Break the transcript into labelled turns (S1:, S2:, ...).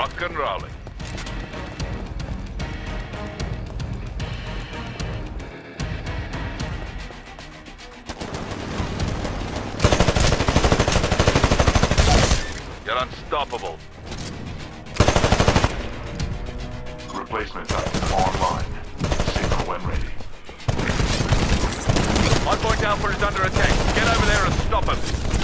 S1: Rock and rolling. You're unstoppable.
S2: Replacement items online. Signal when ready.
S1: Hardpoint Alpha is under attack. Get over there and stop him.